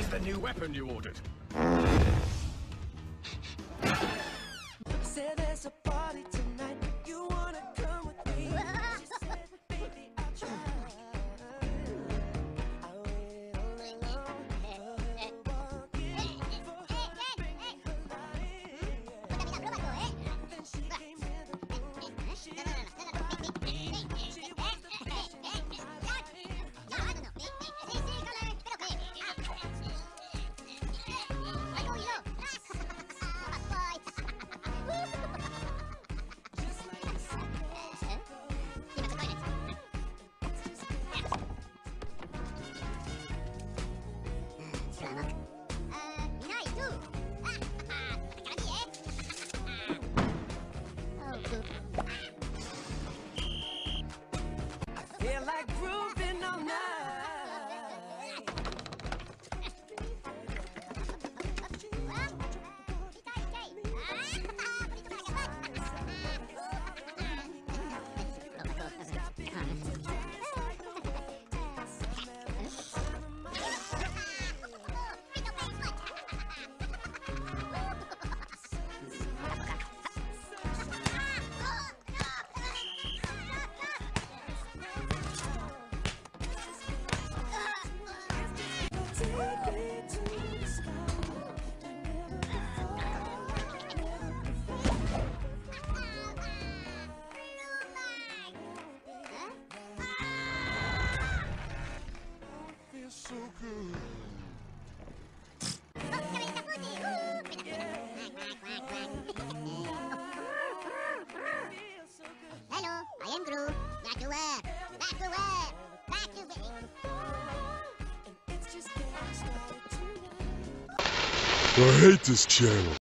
is the new weapon you ordered? Say there's a party tonight. You wanna come with me? She said, baby, I'll try. I waited all alone for her to walk in, for her to bring me her light. Then she came in the room. She was the passion of my life. Just like it's supposed to go. Feel like grooving all night. Take me to the sky. Feels so good. Hello, I am Gru. Back to work. Back to work. Back to work. It's just getting started tonight. I hate this channel.